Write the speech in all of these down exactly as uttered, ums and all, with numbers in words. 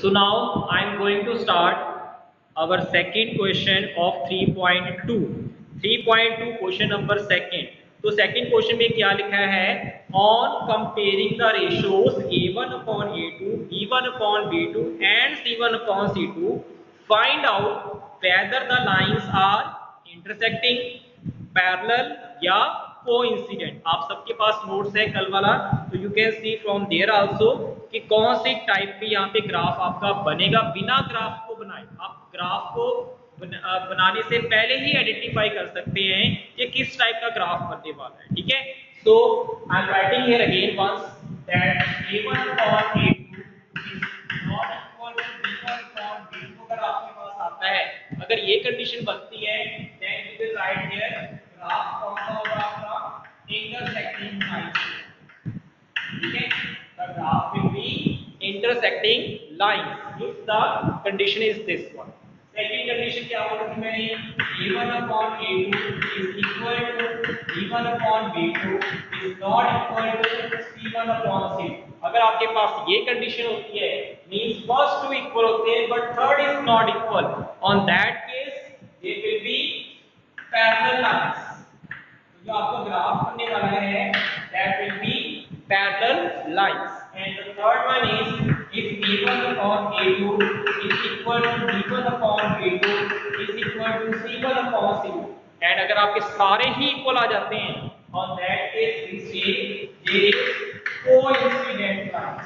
So now I am going to start our second question of three point two. three point two question number second. तो second question में क्या लिखा है? On comparing the ratios a one upon a two, b one upon b two and c one upon c two, find out whether the lines are intersecting, parallel या coincident. आप सबके पास notes है कल वाला, तो you can see from there also कि कौन सी टाइप पे यहाँ पे ग्राफ आपका बनेगा. बिना ग्राफ को बनाए आप ग्राफ को बनाने से पहले ही आइडेंटिफाई कर सकते हैं कि किस टाइप का ग्राफ बनने वाला है. ठीक है, so I am writing here again once that a one upon a two is not equal to b one upon b two. अगर आपके पास आता है, अगर ये कंडीशन बनती है, then you will write here graph कौन सा होगा आपका? Intersecting lines. ठीक है, the graph will be intersecting lines if the condition is this one. Second condition क्या बोली थी मैंने? a one upon a two is equal to b one upon b two is not equal to c one upon c two. अगर आपके पास ये condition होती है, means first two equal होते हैं but third is not equal, on that case they will be parallel lines. जो आपको graph बनने वाला है, that will be parallel lines. And the third one is if a one upon a two is equal to b one upon b two is equal to c one upon c two. And अगर आपके सारे ही equal आ जाते हैं, on that case we say there is coincident lines.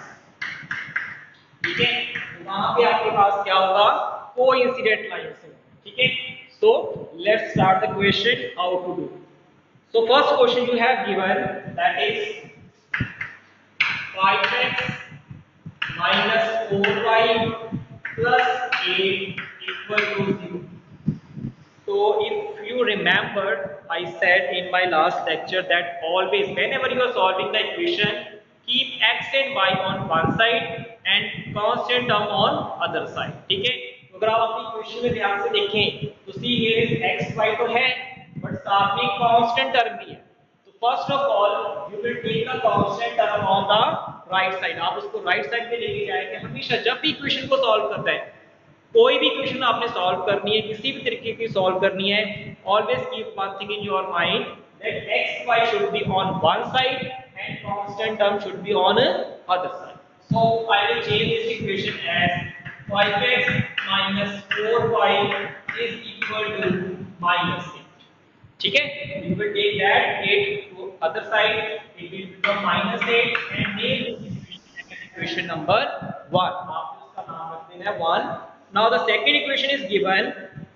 ठीक है, वहां पे आपके पास क्या होगा? coincident lines है. ठीक है, so let's start the question how to do. So first question you have given, that is five x minus four y plus eight equal to zero. So if you remember, I said in my last lecture that always whenever you are solving the equation, keep x and y on one side and constant term on other side. ठीक है, तो अगर आप अपनी equation में ध्यान से देखें तो see here is x y तो है बट साथ में कांस्टेंट टर्म भी है. तो first of all you will take the constant term on the right side. आप उसको राइट साइड पे लेके जाएंगे. हमेशा जब भी इक्वेशन को सॉल्व करते हैं, कोई भी इक्वेशन आपने सॉल्व करनी है, किसी भी तरीके की सॉल्व करनी है, always keep one thing in your mind that x y should be on one side and constant term should be on other side. So I will change this equation as five x minus four y is equal to minus eight. ठीक है, you will take that eight to other side, it will become minus eight and name this equation number one. आप उसका नाम रख देना है one. Now the second equation is given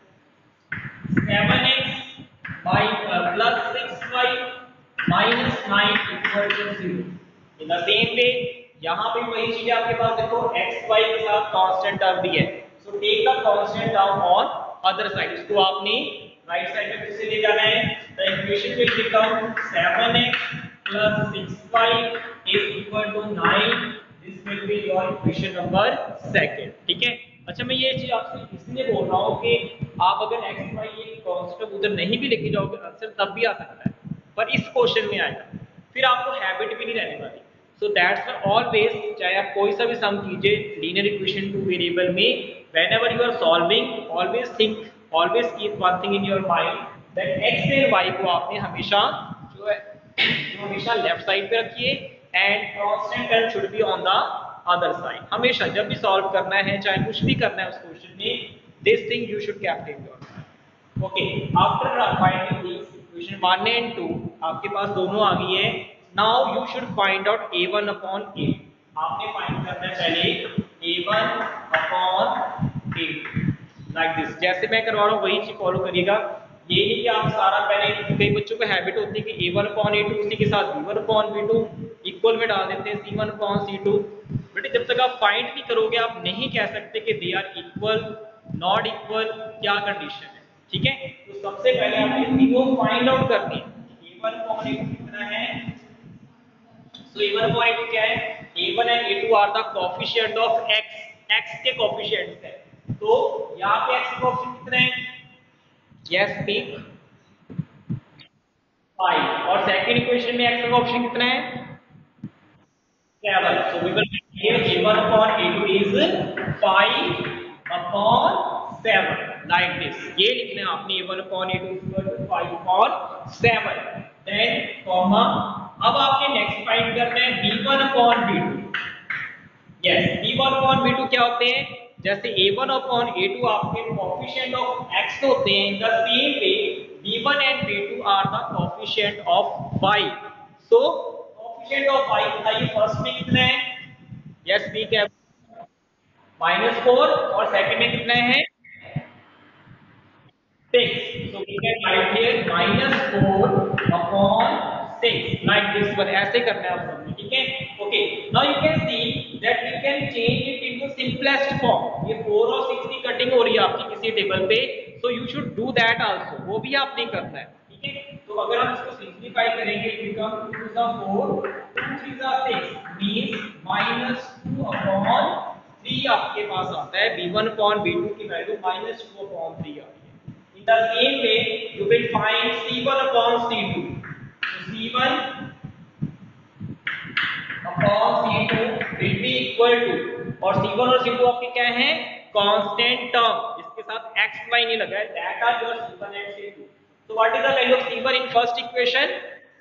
seven x by uh, plus six y minus nine equal to zero. In the same way यहाँ पे वही चीज आपके पास देखो x y के साथ कांस्टेंट टर्म भी है. So take the constant term on other side. इसको आपने राइट साइड में फिर से ले जाना है. The equation will become seven x plus six y is equal to nine. This will be your equation number second. ठीक है, अच्छा मैं ये चीज आपसे इसलिए बोल रहा हूँ कि आप अगर x y ये कांस्टेंट उधर नहीं भी लेके जाओगे आंसर तब भी आ सकता है, पर इस क्वेश्चन में आएगा, फिर आपको हैबिट भी नहीं रहने वाली. सो दैट्स व्हाई ऑलवेज, चाहे आप कोई सा भी सम कीजिए लीनियर इक्वेशन टू वेरिएबल में, whenever you are solving always think, always keep one thing in your mind that x and y को आपने हमेशा जो है जो हमेशा लेफ्ट साइड पे रखिए and constant term should be on the other side. हमेशा जब भी सॉल्व करना है, चाहे कुछ भी करना है उस क्वेश्चन में, this thing you should keep in your mind. Okay, after finding this equation one and two आपके पास दोनों आ गई है. Now you should find out a one upon a. आपने फाइंड करना है पहले a one upon a like this. जैसे मैं करवा रहा हूँ वही चीज फॉलो करिएगा. ये नहीं कि आप सारा पहले, कई बच्चों को हैबिट होती है कि a one upon a two उसी के साथ b one upon b two equal में डाल देते हैं c one upon c two. बेटे जब तक आप फाइंड नहीं करोगे आप नहीं कह सकते कि they are equal not equal, क्या कंडीशन है. ठीक है, तो सबसे पहले आपने तीनों फाइंड आउट करनी है. a one upon a two कितना है? So a one upon a two क्या है? a one and a two are the coefficient of x. x के coefficients है. तो यहाँ पे x के coefficient कितने हैं? Yes, speak. five. और second equation में x का coefficient कितना है? seven. So we will here a a one upon a two is five upon seven, like this. ये लिखना है आपने a one upon a two is equal to five upon seven. Then comma, अब आपने next find करना है b one upon b two. Yes, b one upon b two क्या होते हैं? जैसे a one upon a two आपके coefficient of x होते हैं, the same way b one and b to are the coefficient of y. So coefficient of y बताइए first में कितना है? यस, b क्या माइनस फोर और सेकंड में कितना है? Six. So we can write here minus four upon six, like this one. ऐसे करना है आप सबने, ठीक है? Okay. Now you can see that we can change it into simplest form. ये फोर और सिक्स की कटिंग हो रही है आपकी किसी टेबल पे, so you should do that also. वो भी आपने करना है, ठीक है? तो अगर हम इसको सिंप्लीफाई करेंगे, it become two two the four, two three the six, means minus two upon three आपके पास आता है. b one upon b two की value minus two upon three आ रही है. In the same way, you will find c one upon c two. So c one upon c two will be equal to, और c one और c two आपके क्या हैं? Constant term, जिसके साथ x y नहीं लगा है. That are your c one and c two. So what is the value of c one in first equation?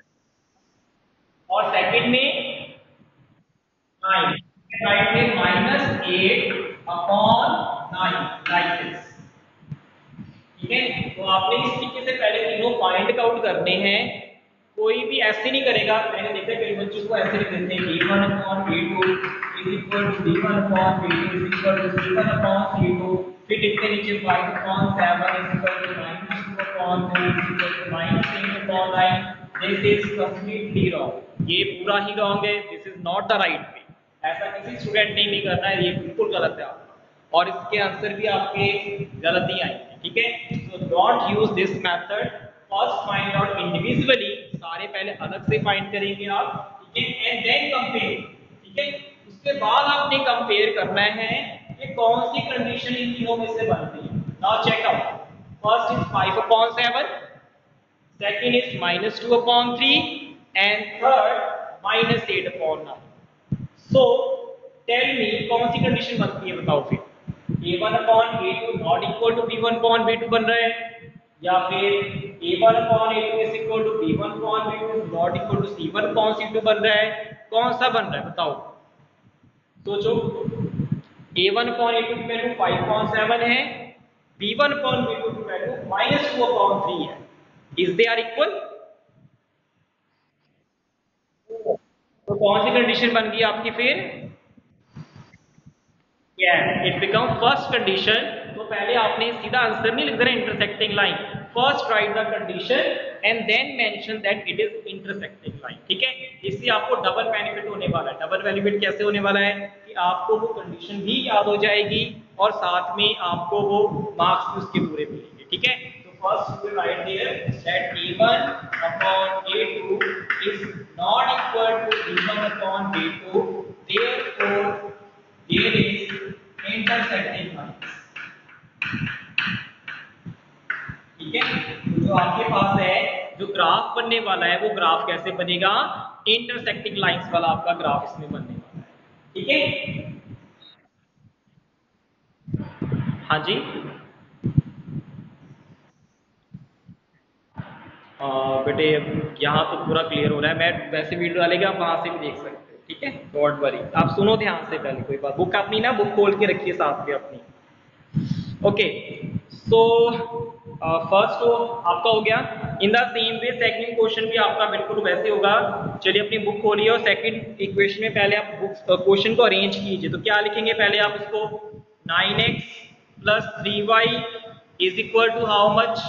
और सेकंड में nine. Right here minus eight upon nine, like this. ठीक है? तो आपने इस तरीके से पहले तीनों पॉइंट आउट करने हैं. कोई भी ऐसे नहीं करेगा. मैंने देखा कई बच्चों को ऐसे लिख देते हैं b one upon b two is equal to b one upon b two is equal to c one upon c two, फिर लिखते नीचे five upon seven is equal to minus two upon three is equal to minus eight upon nine. This is completely wrong. ये पूरा ही wrong है. This is not the right way. ऐसा किसी student ने नहीं करना है. ये बिल्कुल गलत है आपका, और इसके आंसर भी आपके गलत ही आएंगे, ठीक है? So don't use this method. First find out individually, सारे पहले अलग से फाइंड करेंगे आप, ठीक है? एंड देन कंपेयर, ठीक है? उसके बाद आपने कंपेयर करना है कि कौन सी कंडीशन इन तीनों में से बनती है. Now check out. First is five upon seven, second is minus two upon three, and third minus eight upon nine. So tell me कौन सी कंडीशन बनती है, बताओ फिर. a one upon a two not equal to b one upon b two बन रहा है, या फिर a one upon a two is equal to b one upon b two is not equal to c one upon c two बन रहा है. कौन सा बन रहा है बताओ, सोचो. a one upon a two की वैल्यू फाइव upon सेवन है, b one upon b two की value minus two upon three है. Is they are equal? तो कौन सी कंडीशन बन गई आपकी फिर? Yeah, it become first condition. तो पहले आपने सीधा आंसर नहीं लिख देना intersecting line. First write the condition and then mention that it is intersecting line, ठीक है? इससे आपको डबल बेनिफिट होने वाला है. डबल बेनिफिट कैसे होने वाला है कि आपको वो कंडीशन भी याद हो जाएगी और साथ में आपको वो मार्क्स भी उसके पूरे मिलेंगे, ठीक है? तो first we write there that a one upon a two is not equal to b one upon b two, therefore there is intersecting lines. ठीक है? तो जो आपके पास है, जो ग्राफ बनने वाला है, वो ग्राफ कैसे बनेगा? इंटरसेक्टिंग लाइंस वाला आपका ग्राफ इसमें बनने वाला है, ठीक है? हाँ जी, बेटे यहाँ तो पूरा क्लियर हो रहा है. मैं वैसे वीडियो डालेगा, आप वहां से भी देख सकते हो, ठीक है? डोंट वरी, आप सुनो ध्यान से. पहले कोई बात, बुक अपनी ना बुक खोल के रखिए साथ में अपनी. ओके, सो फर्स्ट तो आपका हो गया. In the same way second question भी आपका बिल्कुल वैसे होगा. चलिए अपनी बुक खोलिए और सेकंड इक्वेशन में पहले आप बुक क्वेश्चन को अरेंज कीजिए. तो क्या लिखेंगे पहले आप इसको? Nine x plus three Y is equal to how much?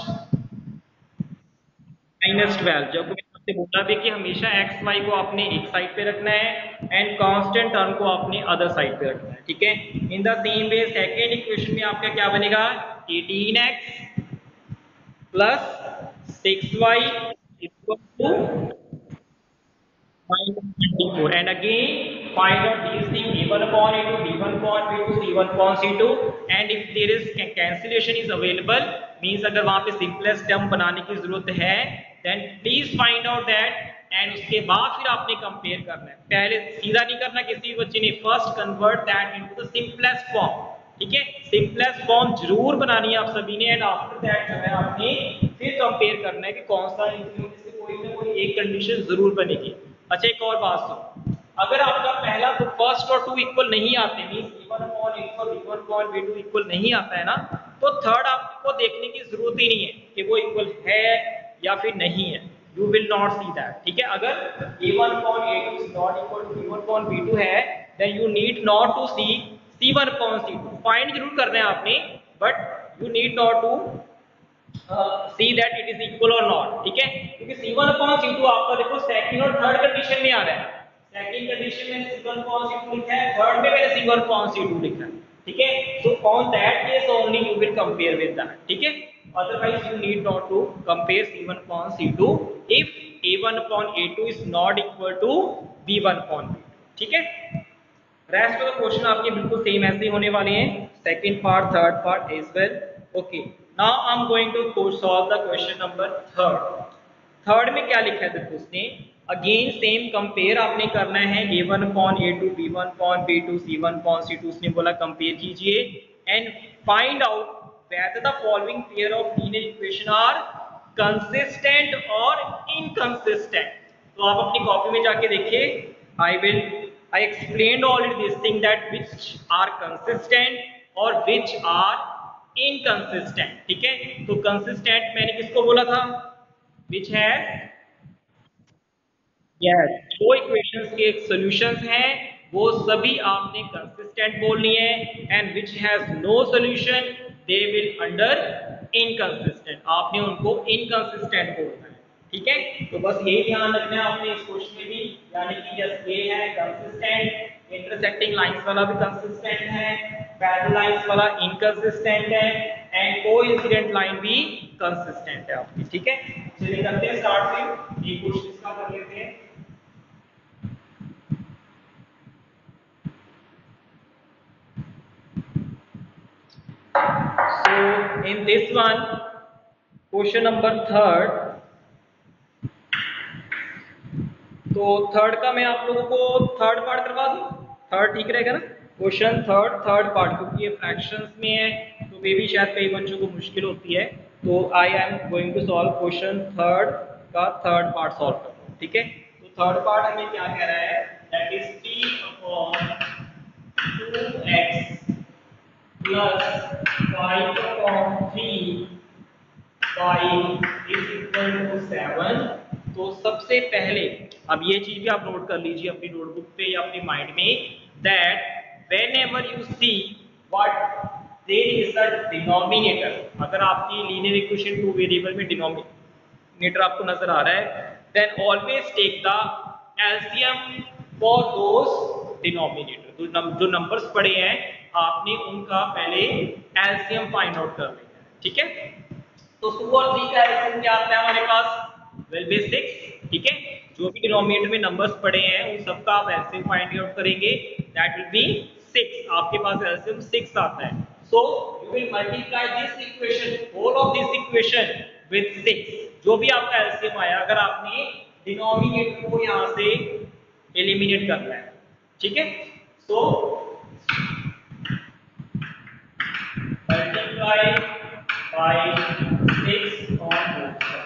Minus twelve. जब मैंने आपसे बोला भी कि हमेशा एक्स वाई को आपने एक साइड पे रखना है एंड कांस्टेंट टर्म को आपने अदर साइड पे रखना है, ठीक है? In the same way second equation में आपका क्या बनेगा? Eighteen x plus six y equal to minus twenty four. And again find out this thing a one upon a two, b one upon b two, c one upon c two. And if there is cancellation is available, means अगर वहां पे simplest term बनाने की जरूरत है, then please find out that and उसके बाद फिर आपने कंपेयर करना है। पहले सीधा नहीं करना किसी बच्चे ने, first convert that into the simplest form, ठीक है। सिंपलेस्ट फॉर्म जरूर बनानी है आप सभी ने, एंड आफ्टर दैट जो है आपने फिर कंपेयर करना है कि कौन सा इनमें से कोई ना कोई एक कंडीशन जरूर बनेगी। अच्छा एक और बात सुनो, अगर आपका पहला तो फर्स्ट और टू इक्वल नहीं आते, means a one upon A two और B one upon B two equal नहीं आता है ना, तो थर्ड आपको देखने की जरूरत ही नहीं है कि वो इक्वल है या फिर नहीं है, you will not see that, ठीक है। अगर a one upon A two is not equal to B one upon B two है, then you need not to see c one upon C two, find जरूर करना है आपने, but you need not to see that it is equal और not, ठीक है। क्योंकि c one upon सी two आपका देखो सेकंड और थर्ड कंडीशन में आ रहा है, सेकंड कंडीशन में सी वन अपॉन सी टू लिखा है, थर्ड में मैंने सी वन अपॉन सी टू लिखा है, ठीक है। So on that case only you will compare with that, ठीक है। Otherwise you need not to compare C one upon C two if A one upon A two is not equal to B one upon B two, ठीक है। Rest of the question आपके बिल्कुल same ऐसे ही होने वाले हैं, second part third part as well, okay. Now I am going to solve the question number third. Third में क्या लिखा है देखो उसने, अगेन सेम कंपेयर आपने करना है A one upon A two, B one upon B two, C one upon C two, उसने बोला कंपेयर कीजिए and find out whether the following pair of linear equation are consistent or inconsistent। तो आप अपनी copy में जाके देखिए, I will I explained already this thing that which are consistent or which are inconsistent, ठीक है। तो consistent मैंने किसको बोला था, which है yes, जो इक्वेशंस के सॉल्यूशंस हैं वो सभी आपने कंसिस्टेंट बोलनी है, and which has no solution they will under inconsistent, आपने उनको इनकंसिस्टेंट बोलना है, ठीक है। तो बस यही ध्यान रखना है आपने इस क्वेश्चन में भी, यानी कि जस्ट ये है कंसिस्टेंट, इंटरसेक्टिंग लाइंस वाला भी कंसिस्टेंट है, पैरेलल लाइंस वाला इनकंसिस्टेंट है, एंड कोइंसिडेंट लाइन भी कंसिस्टेंट है आपकी, ठीक है। चलिए करते हैं स्टार्ट से, ये क्वेश्चन इसका कर लेते हैं। So in this one, question number third, तो थर्ड का मैं आप लोगों को थर्ड पार्ट करवा दूं, थर्ड ठीक रहेगा ना, क्वेश्चन थर्ड थर्ड पार्ट, क्योंकि ये फ्रैक्शंस में है तो मे भी शायद कई बच्चों को मुश्किल होती है, तो I am going to solve question third का थर्ड पार्ट सॉल्व करता हूं, ठीक है। तो थर्ड पार्ट हमें क्या कह रहा है, that is three upon two x plus five upon three Y is equal to seven. तो सबसे पहले अब ये चीज भी आप नोट कर लीजिए अपनी नोटबुक पे या अपने माइंड में, that whenever you see what there is a denominator, अगर आपकी लीनियर इक्वेशन टू वेरिएबल में डिनोमिनेटर आपको नजर आ रहा है, then always take the LCM for those denominator, जो नंबर्स पड़े हैं आपने उनका पहले एलसीएम फाइंड आउट कर लेना है, ठीक है। तो टू और थ्री का एलसीएम क्या आता है हमारे पास, विल बी सिक्स, ठीक है। जो भी डिनोमिनेटर में नंबर्स पड़े हैं उन सबका आप एलसीएम फाइंड आउट करेंगे, दैट विल बी सिक्स, आपके पास एलसीएम सिक्स आता है। So you will multiply this equation, whole of this equation with six, जो भी आपका एलसीएम आया, अगर आपने डिनोमिनेटर को यहां से एलिमिनेट करना है, ठीक है। So multiply by six on both side,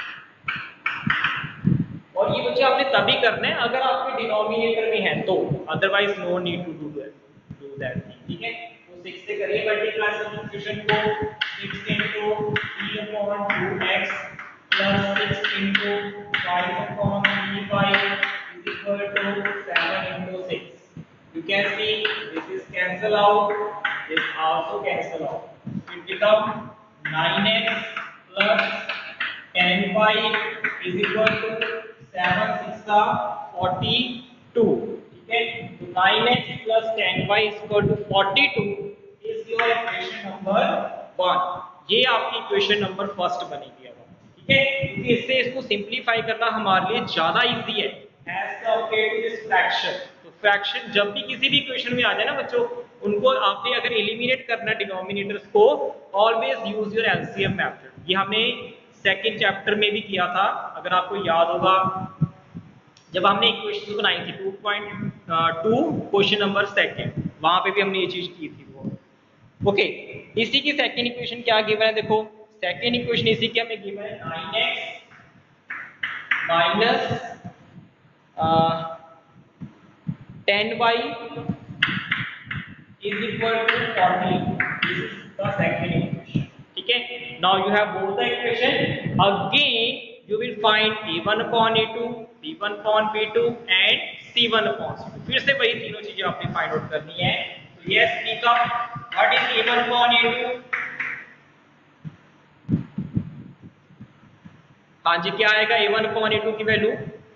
और ये बच्चे आपने तभी करना है अगर आपके डिनोमिनेटर में है तो, otherwise no need to do do that, ठीक है। तो सिक्स से करिए मल्टीप्लाई सब्स्टिट्यूशन को, six into three upon two x plus six into five upon three Y is equal to seven into six. You can see this is cancel out, this also cancel out. It become nine x plus ten y is equal to seven six forty-two, ठीक है। तो nine x plus ten y is equal to forty-two is your equation number one। ये आपकी equation number first बनेगी अब, ठीक है। क्योंकि इससे इसको सिंप्लीफाई करना हमारे लिए ज्यादा इजी है as compare to this fraction. Fraction जब भी किसी भी इक्वेशन में आ जाए ना बच्चों, उनको आपने अगर एलिमिनेट करना डिनोमिनेटर्स को, always use your LCM method. ये हमने सेकंड चैप्टर में भी किया था, अगर आपको याद होगा जब हमने इक्वेशन बनाई थी two point two question number second, वहां पे भी हमने ये चीज की थी वो। ओके, इसी की सेकेंड इक्वेशन क्या गिवन है, देखो सेकेंड इक्वेशन इसी की हमें गिवन है nine x minus ten y is equal to forty. This is the second equation. ठीक है, now you have both the equation. Again you will find a one upon a two, b one upon b two and c one upon c two. फिर से वही तीनों चीजें आपने find out करनी है। तो yes speak up, what is a one upon a two? हाँ जी, क्या आएगा a one upon a two की वैल्यू?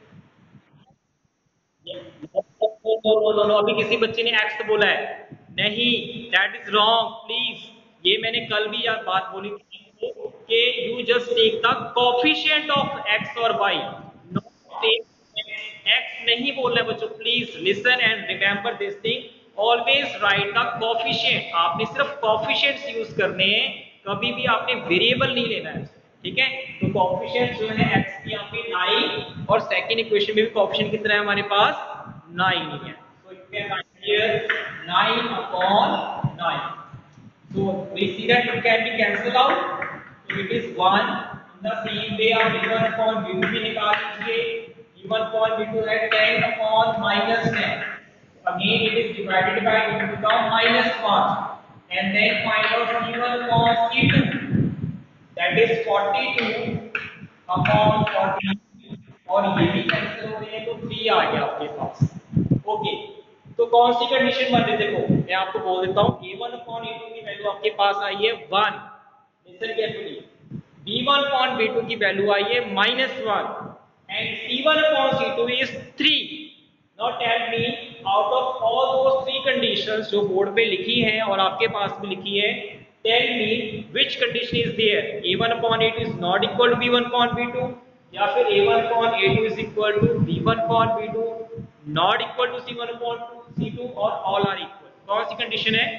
नो नो, अभी किसी बच्चे ने एक्स बोला है, नहीं, दैट इज रॉन्ग प्लीज। ये मैंने कल भी यार बात बोली थी कि you just take the coefficient of x और वाई, नॉट टेक एक्स नहीं बोलना है बच्चों, please listen and remember this thing, always write the coefficient. आपने सिर्फ कोफिशिएंट्स यूज करने हैं, कभी भी आपने वेरिएबल नहीं लेना है, ठीक है। तो कोफिशिएंट जो है एक्स की यहाँ पे नाइन, और सेकंड इक्वेशन में भी कोफिशिएंट कितना है हमारे पास, नाइन ही है। So you can write here nine upon nine. So we see that it can be cancelled out. So it is one. In the same way आप b one upon b two भी निकाल लीजिए. b one upon b टू है ten upon minus ten. Again it is divided by, it will become minus one. And then find out c one upon c two. That is forty-two upon forty. और ये भी cancel हो रहे हैं, तो three आ गया आपके पास। ओके, तो कौन सी कंडीशन बन रही है, देखो मैं आपको बोल देता हूँ, a one upon A two की वैल्यू आपके पास आई है one, listen carefully, b one upon B two की वैल्यू आई है minus one, and C one upon C two is three. Now tell me, out of all those three conditions जो board पे लिखी हैं और आपके पास भी लिखी है, tell me which condition is there, a one upon A two is not equal to B one upon B two, या फिर a one upon A two is equal to B one upon B two, not equal to C one upon C two, और all are equal. कौन सी condition है?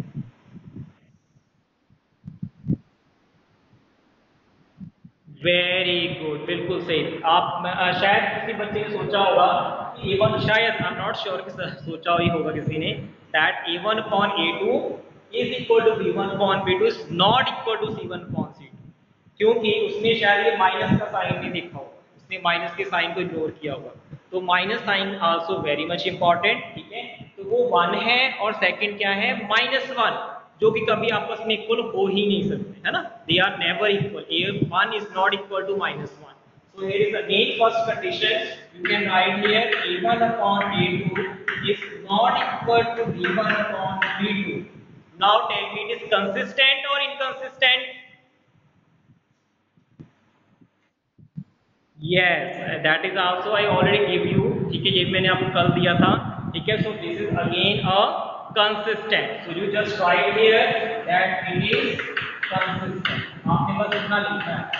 Very good, बिल्कुल सही। आप आ, शायद किसी बच्चे ने सोचा होगा कि ए वन, शायद आई एम नॉट श्योर कि सोचा ही होगा किसी ने, that a one upon A two is equal to B one upon B two is not equal to C one upon C two, क्योंकि उसने शायद ये माइनस का साइन नहीं देखा होगा, उसने माइनस के साइन को इग्नोर किया होगा। तो minus sign also very much important, ठीक है। तो वो वन है, और सेकंड क्या है, माइनस वन, जो कि कभी आपस में इक्वल हो ही नहीं सकते, है ना, they are never equal, a one is not equal to minus one. So here is again first condition, you can write here a one upon A two is not equal to B one upon B two. Now tell me, it is consistent और inconsistent? Yes, that is also I already give you, ठीक है, ये मैंने आपको कल दिया था, ठीक है। So this is again a consistent, so you just write here that it is consistent, आपने बस इतना लिखना है,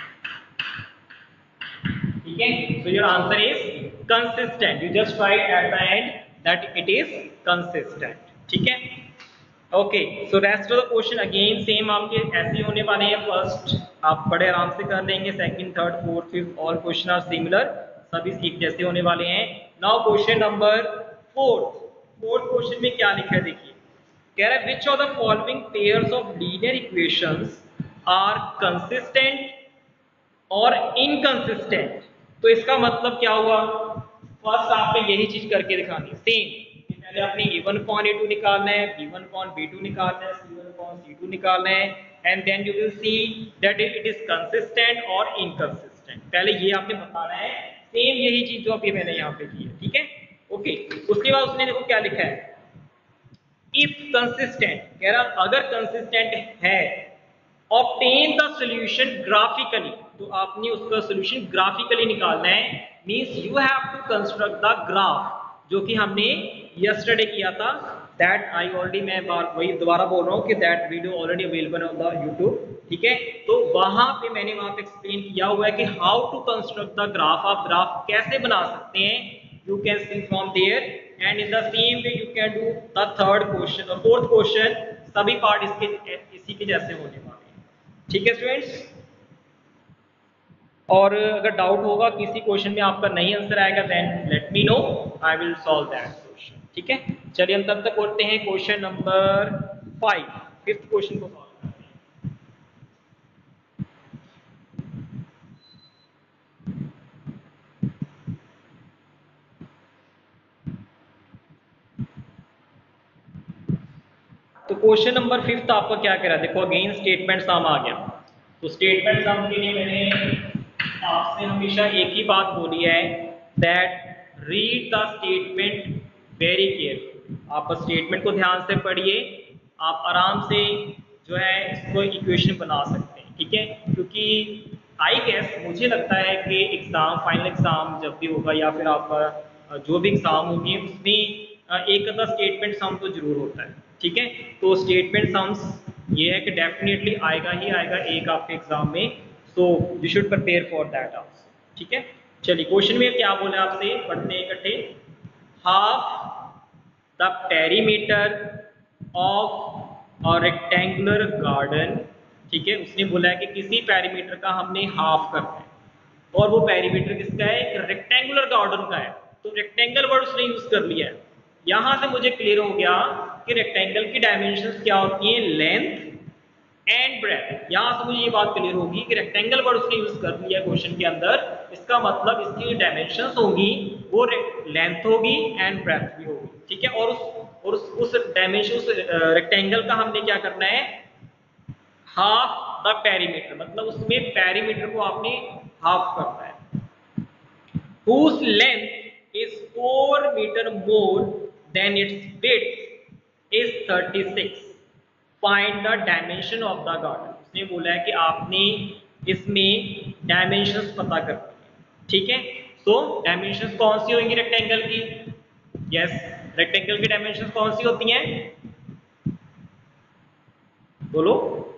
ठीक है। So your answer is consistent, you just write at the end that it is consistent, ठीक है। Okay, so rest of the question again same आपके ऐसे होने वाले हैं। फर्स्ट आप बड़े आराम से कर लेंगे, second, third, fourth, fifth all question are similar, सभी एक जैसे होने वाले हैं। Now question number fourth, fourth question में क्या लिखा है देखिए, कह रहा है which of the following pairs of linear equations are consistent और इनकंसिस्टेंट। तो इसका मतलब क्या हुआ, फर्स्ट आपने यही चीज करके दिखानी है, सेम पहले अपने a one upon A two निकालना है, b one upon B two निकालना है, सी वन अपॉन सी टू निकालना है, and then you will see that it is consistent और इनकंसिस्टेंट। पहले ये आपने बताना है, सेम यही चीज जो अभी मैंने यहाँ पे की है, ठीक है। ओके, उसके बाद उसने देखो क्या लिखा है, इफ कंसिस्टेंट, कह रहा अगर कंसिस्टेंट है, ऑब्टेन द सॉल्यूशन ग्राफिकली, तो आपने उसका सॉल्यूशन ग्राफिकली निकालना है, means you have to construct the graph, जो कि हमने यस्टरडे किया था, दैट आई ऑलरेडी, मैं वही दोबारा बोल रहा हूँ कि that video already available on the YouTube, ठीक है। तो वहां पे मैंने वहां पे एक्सप्लेन किया हुआ है कि how to construct the graph, आप ग्राफ कैसे बना सकते हैं, you can see from there, and in the same way you can do the third question और फोर्थ क्वेश्चन, सभी पार्ट इसके इसी के जैसे होने वाले हैं, ठीक है स्टूडेंट्स। और अगर डाउट होगा किसी क्वेश्चन में आपका नहीं आंसर आएगा then let me know, I will solve that question. ठीक है, चलिए हम तब तक करते हैं question number five, fifth question को सॉल्व करते हैं। तो क्वेश्चन नंबर फिफ्थ आपका क्या कह रहा है, देखो अगेन स्टेटमेंट सम आ गया। तो स्टेटमेंट सम के लिए मैंने आपसे हमेशा एक ही बात बोली है, that read the statement very carefully. आप स्टेटमेंट को ध्यान से पढ़िए, आप आराम से जो है इसको इक्वेशन बना सकते हैं। ठीक है, क्योंकि आई गेस मुझे लगता है कि एग्जाम, फाइनल एग्जाम जब भी होगा या फिर आपका जो भी एग्जाम होगी उसमें एक अदा स्टेटमेंट सम तो जरूर होता है। ठीक है, तो स्टेटमेंट सम्स ये है कि डेफिनेटली आएगा ही आएगा एक आपके एग्जाम में, so you should prepare for that also. ठीक है, चलिए क्वेश्चन में क्या बोले आपसे, पढ़ते हैं इकट्ठे। Half the perimeter of a rectangular garden. ठीक है, उसने बोला है कि किसी पेरीमीटर का हमने हाफ करना है, और वो पेरीमीटर किसका है, एक रेक्टेंगुलर गार्डन का है। तो रेक्टेंगल वर्ड उसने यूज कर लिया है। यहां से मुझे क्लियर हो गया कि रेक्टेंगल की डायमेंशंस क्या होती हैं, लेंथ एंड ब्रेथ। यहां से मुझे ये बात क्लियर होगी कि रेक्टेंगल वर्ड उसने यूज कर लिया क्वेश्चन के अंदर, इसका मतलब इसकी डायमेंशंस होगी वो लेंथ होगी एंड ब्रेथ भी होगी। ठीक है, और उस और उस, उस डायमेंशन उस रेक्टेंगल का हमने क्या करना है, हाफ द पेरीमीटर, मतलब उसमें पेरीमीटर को आपने हाफ करना है। whose length is four meter more than its width is thirty-six. Find the dimension of the garden. उसने बोला है कि आपने इसमें डायमेंशंस पता करनी है। ठीक है, तो डायमेंशंस कौन सी होंगी रेक्टेंगल की, यस रेक्टेंगल की डायमेंशंस कौन सी होती हैं, बोलो।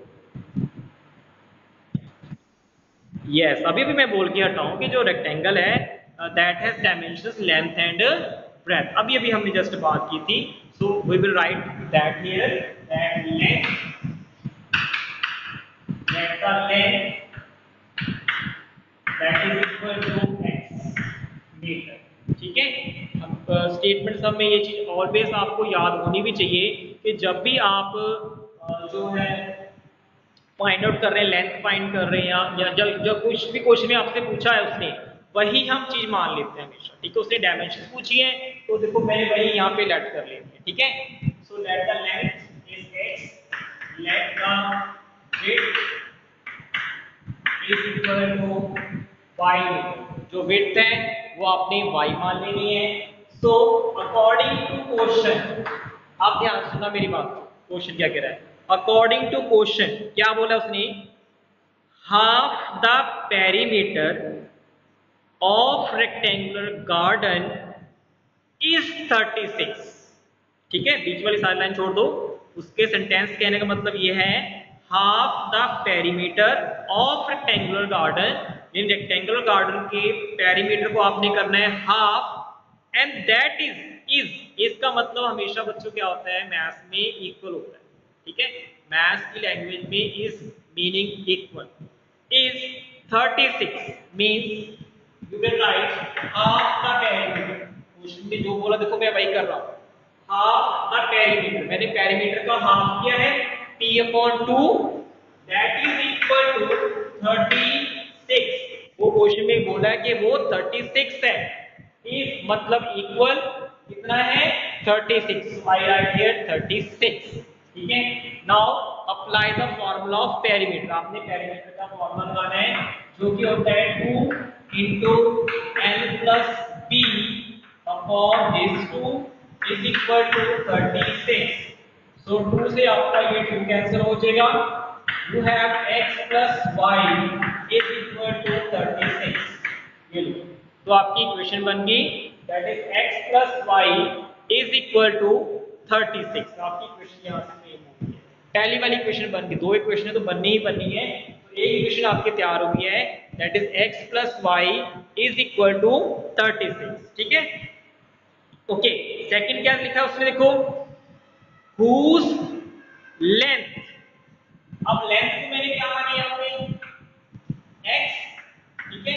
यस, अभी भी मैं बोल के हटा हूं कि जो रेक्टेंगल है that has dimensions length and breadth, अभी अभी हमने जस्ट बात की थी। So we will write that here, that length that the length that is equal to x metre. ठीक है, अब स्टेटमेंट सब में ये चीज ऑलवेज आपको याद होनी भी चाहिए कि जब भी आप uh, जो है फाइंड आउट कर रहे हैं, लेंथ फाइंड कर रहे हैं, या जब जब कुछ भी क्वेश्चन में आपसे पूछा है उसने, वही हम चीज मान लेते हैं हमेशा। ठीक है, उसने डायमेंशन पूछी है तो देखो मैंने वही यहाँ पे लेट कर लेते हैं। ठीक है, so let the length is x, let the width is equal to y metre. जो विड्थ है वो आपने y मान लेनी है। सो अकॉर्डिंग टू क्वेश्चन, आप ध्यान से सुनना मेरी बात, क्वेश्चन क्या कह रहा है, अकॉर्डिंग टू क्वेश्चन क्या बोला उसने, half the perimeter of rectangular garden is thirty six. ठीक है, बीच वाली सारी लाइन छोड़ दो, उसके सेंटेंस कहने का मतलब ये है half the perimeter of rectangular garden, इन रेक्टेंगुलर गार्डन के पेरीमीटर को आपने करना है half, and that is is इसका मतलब हमेशा बच्चों क्या होता है मैथ्स में, इक्वल होता है। ठीक है, मैथ्स की लैंग्वेज में is meaning equal, is thirty six means you can write half the perimeter. Question में जो बोला देखो मैं वही कर रहा हूं, हाफ द पेरीमीटर, मैंने पेरीमीटर का हाफ किया है p upon two, that is equal to thirty six. वो क्वेश्चन में बोला है कि वो थर्टी सिक्स है, इज मतलब इक्वल कितना है thirty six, I write here thirty six. ठीक है, now apply the formula of perimeter, आपने पेरीमीटर का फार्मूला लगाना है जो कि होता है two into L plus B upon this two is equal to thirty six. So two से आपका ये टू कैंसिल हो जाएगा, you have x plus Y is equal to thirty six. ये लो, तो आपकी इक्वेशन बन गई, that is x plus Y is equal to thirty six. आपकी इक्वेशन यहां से सेम हो गई है, पहली वाली इक्वेशन बन गई, दो इक्वेशन तो बननी ही बननी है, तो एक इक्वेशन आपकी तैयार हो गई है, that is x plus Y is equal to thirty six. ठीक है, ओके, सेकंड क्या लिखा है उसने, देखो whose length, अब लेंथ को मैंने क्या मानी यहाँ पे x, ठीक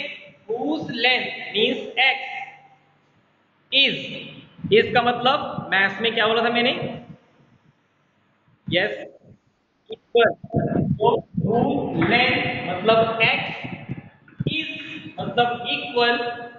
इसका मतलब मैथ्स में क्या बोला था मैंने? Yes, equal. तो लेंथ मतलब x इज मतलब इक्वल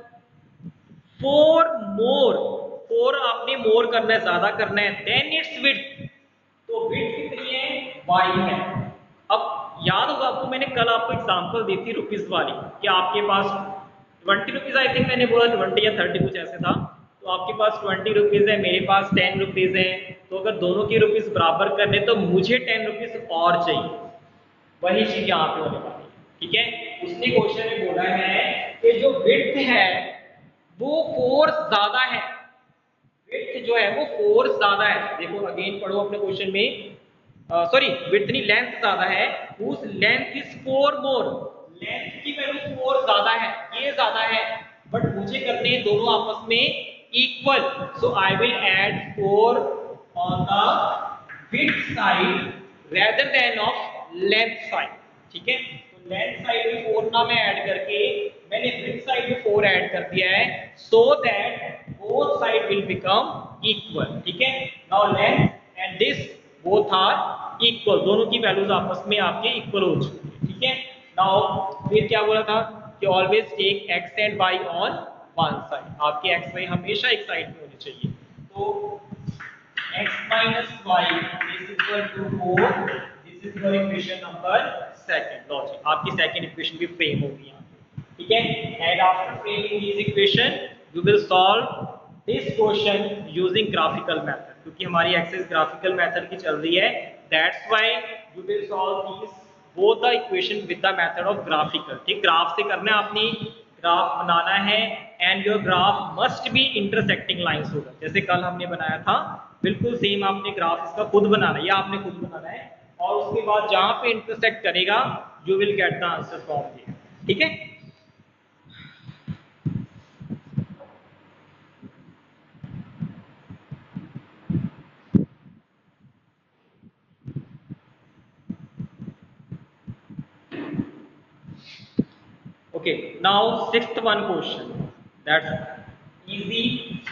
फोर मोर, फोर आपने मोर करना है, ज्यादा करना है, देन इट्स विड्थ। तो विड्थ कितनी है? y है। अब याद होगा आपको, मैंने कल आपको एग्जांपल दी थी रुपीस वाली कि आपके पास ट्वेंटी रुपीज, आई थिंक मैंने बोला ट्वेंटी या थर्टी कुछ ऐसे था। तो आपके पास ट्वेंटी रुपीज है, मेरे पास टेन रुपीज है। तो अगर दोनों के रुपीज बराबर करने तो मुझे टेन रुपीज और चाहिए। वही चीज यहाँ पे होने वाली है, ठीक है। उसने क्वेश्चन में बोला है कि जो विड्थ है वो फोर ज्यादा है, विड्थ जो है वो फोर ज्यादा है। देखो अगेन पढ़ो अपने क्वेश्चन में, सॉरी विड्थ नहीं, लेंथ ज्यादा है, उस length is four more, length की वैल्यू फोर ज्यादा है, ये ज्यादा है, बट मुझे करने हैं दोनों आपस में equal. So I will add four on the width side rather than of length side, ठीक है। तो लेंथ साइड में फोर ना मैं ऐड करके मैंने विड्थ साइड में फोर ऐड कर दिया है, so that both side will become equal, ठीक है। Now length and this both are equal, दोनों की वैल्यूज आपस में आपके इक्वल हो चुकी है, ठीक है। नाउ फिर क्या बोला था कि always take X and Y on one side, आपके एक्स वाई हमेशा एक साइड में होने चाहिए। तो x minus y is equal to four, this is your equation number second, logic आपकी सेकंड इक्वेशन भी फ्रेम होगी यहाँ पे, ठीक है। And after framing this equation you will solve this question using graphical method, क्योंकि हमारी एक्सरसाइज ग्राफिकल मेथड की चल रही है, that's why you will solve this both the equation with the method of graphical, ठीक। ग्राफ से करना है, आपने ग्राफ बनाना है and your graph must be intersecting lines होगा, जैसे कल हमने बनाया था बिल्कुल सेम आपने ग्राफ इसका खुद बनाना है, या आपने खुद बनाना है, और उसके बाद जहां पे इंटरसेक्ट करेगा you will get the answer from here, ठीक है। Okay, now sixth one question that's easy,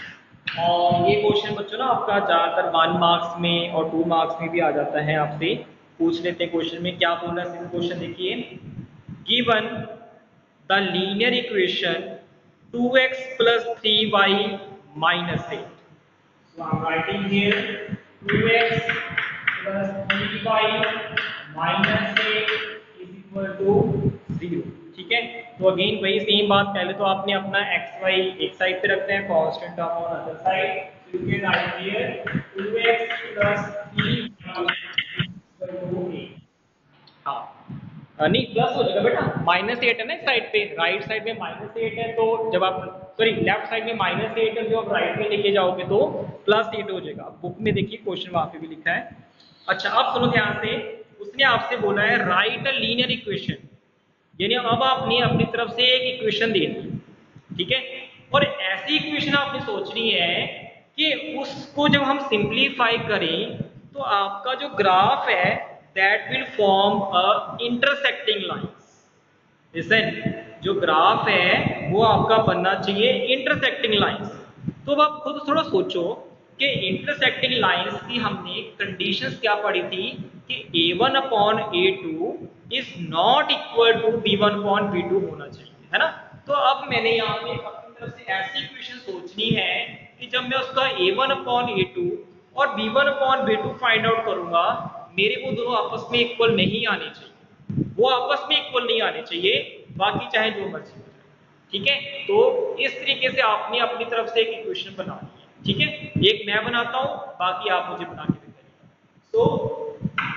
और ये क्वेश्चन बच्चों ना आपका ज्यादातर वन मार्क्स में और टू मार्क्स में भी आ जाता है, आपसे पूछ लेते हैं क्वेश्चन में क्या बोल रहा है। क्वेश्चन देखिए, given the linear equation two X plus three Y minus eight, so I'm writing here two X plus three Y minus eight is equal to zero, ठीक है। तो अगेन वही सेम बात, पहले तो आपने अपना एक्स वाई एक साइड पे रखना है, constant term on other side, so you can write here two X plus three Y equal to eight, हाँ नहीं प्लस हो जाएगा बेटा, माइनस एट है ना इस साइड पे, राइट साइड में माइनस एट है, तो जब आप सॉरी लेफ्ट साइड में माइनस एट है, जो आप राइट में लेके जाओगे तो प्लस एट हो जाएगा। बुक में देखिए क्वेश्चन वहां पे भी लिखा है। अच्छा अब सुनो ध्यान से, उसने आपसे बोला है राइट अ लीनियर इक्वेशन, यानी अब आपने अपनी तरफ से एक इक्वेशन देनी है, ठीक है। और ऐसी इक्वेशन आपने सोचनी है कि उसको जब हम सिंप्लीफाई करें तो आपका जो ग्राफ है that will form a intersecting lines, listen, जो ग्राफ है वो आपका बनना चाहिए इंटरसेक्टिंग लाइंस। तो अब आप खुद थोड़ा सोचो कि इंटरसेक्टिंग लाइंस की हमने कंडीशंस क्या पढ़ी थी कि A one upon A two is not equal to B one upon B two होना चाहिए, है ना। तो अब मैंने यहाँ पे अपनी तरफ से ऐसी इक्वेशन सोचनी है कि जब मैं उसका A one upon A two और B one upon B two find out करूंगा, मेरे वो दोनों आपस में इक्वल नहीं आने चाहिए, वो आपस में इक्वल नहीं आने चाहिए, बाकी चाहे जो मर्जी हो जाए, ठीक है। तो इस तरीके से आपने अपनी तरफ से एक इक्वेशन बनानी है, ठीक है। एक मैं बनाता हूं, बाकी आप मुझे बना के बताइएगा। सो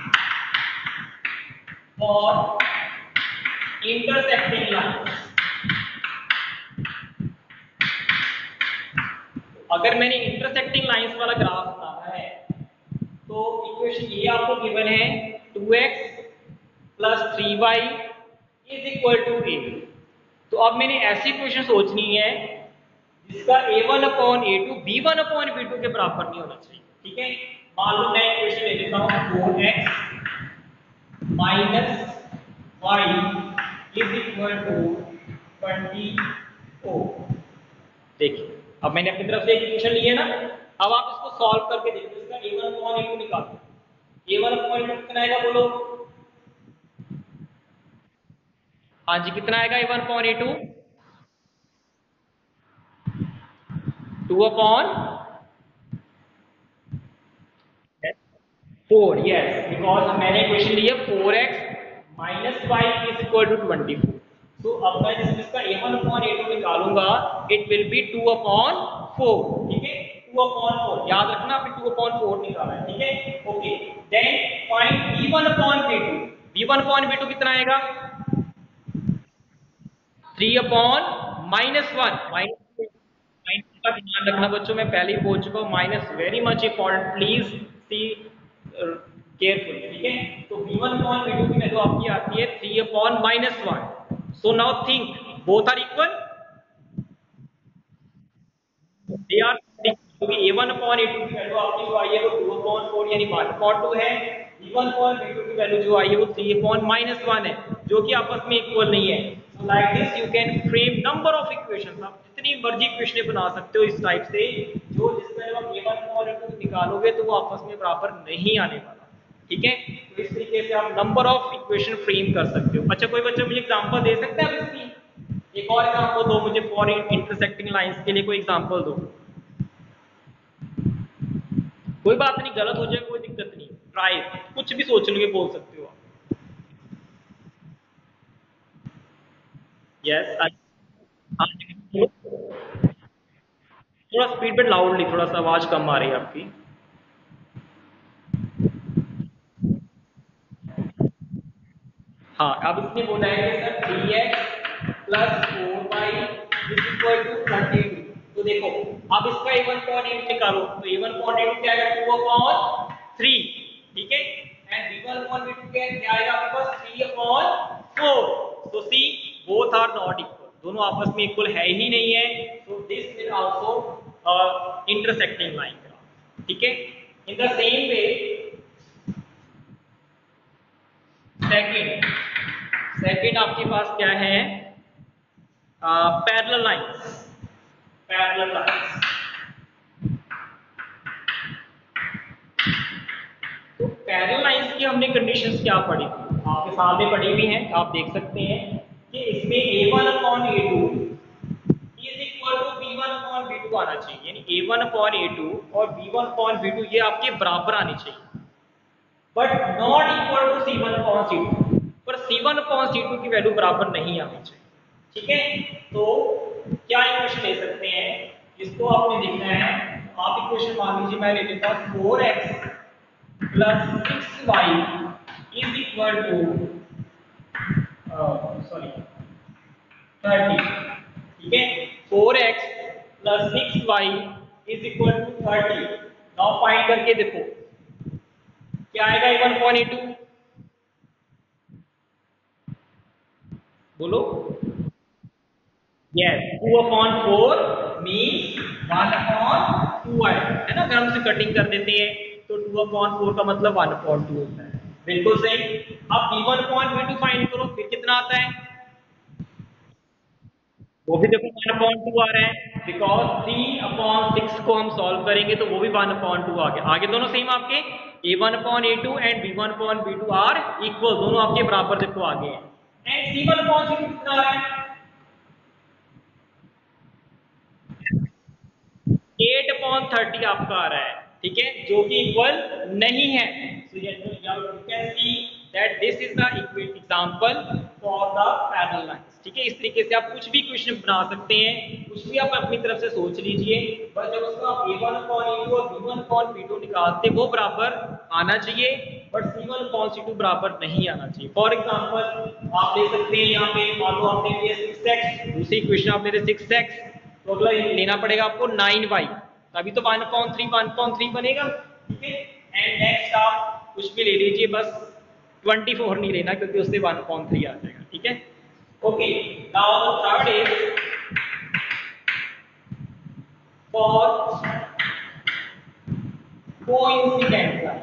फॉर इंटरसेक्टिंग लाइंस, अगर मैंने इंटरसेक्टिंग लाइंस वाला ग्राफ बनाना है तो इक्वेशन ये आपको गिवन है two x plus three Y is equal to A. तो अब मैंने ऐसी इक्वेशन सोचनी है जिसका A one upon A two B one upon B two के बराबर नहीं होना चाहिए, ठीक है। मान लो मैं इक्वेशन ले लेता हूँ four X minus Y is equal to twenty four. देखिए अब मैंने अपनी तरफ से एक इक्वेशन ली है ना, अब आप इसको सॉल्व करके देखो, इसका A one upon A two निकालो। A one upon A two कितना आएगा बोलो? हाँ जी, कितना आएगा A one upon A two? Two upon four, yes, because मैंने इक्वेशन ली है four X minus five is equal to twenty four. So अब मैं जिस इसका A one upon A two निकालूंगा, it will be two upon four, ठीक है, टू अपॉन फोर, याद रखना आपने टू अपॉन फोर निकाला है, ठीक है, okay. Then find B one upon B two. B one upon B two कितना आएगा? Three upon minus one, minus minus का ध्यान रखना बच्चों, मैं पहले ही बोल चुका हूँ, minus very much important, please see careful, ठीक है। तो B one upon B two की वैल्यू आपकी आती है three upon minus one. So now think both are equal, they are, क्योंकि A one upon A two की वैल्यू आपकी जो आई है वो टू अपॉन फोर यानी वन अपॉन टू है, B one upon B two की वैल्यू जो आई है वो थ्री अपॉन माइनस वन है, जो कि आपस में इक्वल नहीं है। So like this you can frame number of equations, आप जितनी मर्जी इक्वेशन बना सकते हो इस टाइप से, जो जिसमें आप A one upon A two निकालोगे तो वो आपस में बराबर नहीं आने वाला, ठीक है। तो इस तरीके से आप नंबर ऑफ इक्वेशन फ्रेम कर सकते हो। अच्छा, कोई बच्चा मुझे एग्जांपल दे सकता है अब इसकी? एक और एग्जांपल दो मुझे फॉर इंटरसेक्टिंग लाइंस के लिए, कोई एग्जांपल दो। कोई बात नहीं, गलत हो जाए कोई दिक्कत नहीं, ट्राई, कुछ भी सोच लोगे बोल सकते हो आप। यस, हाँ, थोड़ा स्पीड पे लाउडली, थोड़ा सा आवाज कम आ रही है आपकी। हाँ, अब इसने बोला है कि sir three X plus four Y is equal to thirty two. तो देखो अब इसका A one upon A two निकालो, तो A one upon A two क्या आएगा? टू अपॉन थ्री, ठीक है, and B one upon B two क्या आएगा आपके पास? Three upon four. तो see both are not equal, दोनों आपस में इक्वल है ही नहीं है। So this is also intersecting line, ठीक है। In the same way second second आपके पास क्या है? Parallel lines, parallel lines. तो पैरेलल लाइंस की हमने कंडीशंस क्या पढ़ी थी, आपके सामने पढ़ी हुई हैं, आप देख सकते हैं कि इसमें A one upon A two is equal to B one upon B two आना चाहिए, यानी A one upon A two और B one upon B two ये आपके बराबर आने चाहिए, but not equal to C one upon C two, पर सी वन अपॉन सी टू की वैल्यू बराबर नहीं आनी चाहिए, ठीक है। तो क्या इक्वेशन ले सकते हैं, इसको आपने देखना है। आप इक्वेशन मान लीजिए, मैं ले लेता हूं four x plus six Y is equal to sorry thirty, ठीक है। Four x plus six Y is equal to thirty. Now find करके देखो क्या आएगा A one upon A two, बोलो। Yes, two upon four means one upon two आएगा, है ना। अगर हम इसे कटिंग कर देते हैं तो टू अपॉन फोर का मतलब वन अपॉन टू होता है, बिल्कुल सही। अब B one upon B two find करो, फिर कितना आता है? वो भी देखो वन अपॉन टू आ रहा है, बिकॉज थ्री अपॉन सिक्स को हम सॉल्व करेंगे तो वो भी वन अपॉन टू आ गया। आगे दोनों सेम आपके A one upon A two and B one upon B two are equal, दोनों आपके बराबर देखो आगे हैं। And C one upon C two कितना आ रहा है? एट अपॉन थर्टी आपका आ रहा है, ठीक है, जो कि इक्वल नहीं है। So you can see that this is the example for the parallel lines, ठीक है। इस तरीके से आप कुछ भी क्वेश्चन बना सकते हैं, कुछ भी आप अपनी तरफ से सोच लीजिए, बस जब उसको आप A one upon A two और B one upon B two निकालते वो बराबर आना चाहिए, but C one upon C two बराबर नहीं आना चाहिए। फॉर एग्जांपल आप ले सकते हैं, यहाँ पे मान लो आपने लिया सिक्स एक्स, दूसरी इक्वेशन आप ले रहे सिक्स एक्स, तो अगला लेना पड़ेगा आपको नाइन वाई, तभी तो one upon three one upon three बनेगा, ठीक है। एंड नेक्स्ट आप कुछ भी ले लीजिए, बस ट्वेंटी फोर नहीं लेना क्योंकि उससे वन अपॉन थ्री आ जाएगा, ठीक है। Okay, now third is for coincident line.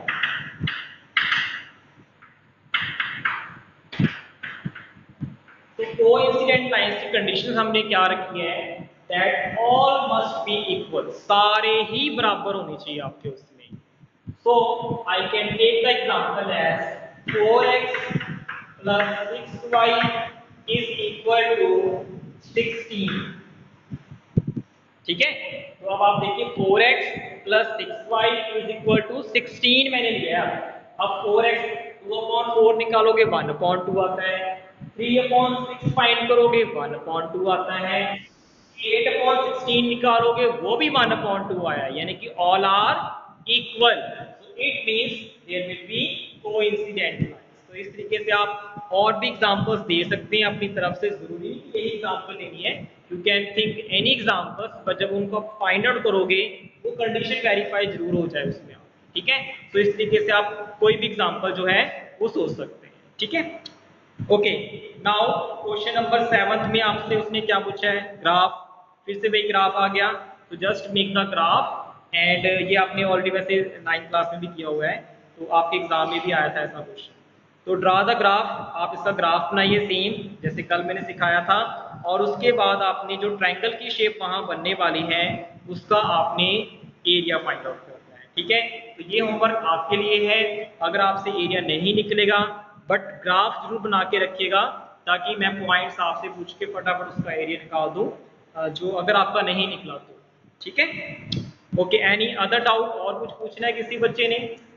तो कोइंसिडेंट लाइंस की कंडीशन हमने क्या रखी है, that all must be equal, सारे ही बराबर होने चाहिए आपके उसमें। So I can take the example as four x plus six Y is equal to sixteen. ठीक है, तो अब आप देखिए four x plus six Y is equal to sixteen मैंने लिया। अब four x two upon four निकालोगे वन अपॉन टू आता है, थ्री अपॉन सिक्स फाइंड करोगे वन अपॉन टू आता है, एट अपॉन सिक्सटीन निकालोगे वो भी वन अपॉन टू आया, यानी कि all are equal. So it means there will be coincident lines. तो इस तरीके से आप और भी एग्जांपल्स दे सकते हैं अपनी तरफ से, जरूरी यही एग्जांपल लेनी है। You can think any examples, पर जब उनको आप फाइंड आउट करोगे वो कंडीशन वेरीफाई जरूर हो जाए उसमें। ठीक है, तो इस तरीके से आप कोई भी एग्जांपल जो है वो सोच सकते हैं। ठीक है, okay. Now question number seventh में आपसे उसने क्या पूछा है, ग्राफ। फिर से वही ग्राफ आ गया, तो just make the graph. And ये आपने ऑलरेडी वैसे नाइन्थ क्लास में भी किया हुआ है, तो आपके एग्जाम में भी आया था ऐसा क्वेश्चन। तो ड्रा द ग्राफ, आप इसका ग्राफ बनाइए सेम जैसे कल मैंने सिखाया था, और उसके बाद आपने जो ट्रायंगल की शेप वहां बनने वाली है उसका आपने एरिया फाइंड आउट करना है। ठीक है, तो ये होमवर्क आपके लिए है। अगर आपसे एरिया नहीं निकलेगा बट ग्राफ जरूर बना के रखिएगा, ताकि मैं पॉइंट्स आपसे पूछ के फटाफट उसका एरिया निकाल दूं, जो अगर आपका नहीं निकला तो। ठीक है, ओके। एनी अदर डाउट, और कुछ पूछना है किसी बच्चे ने?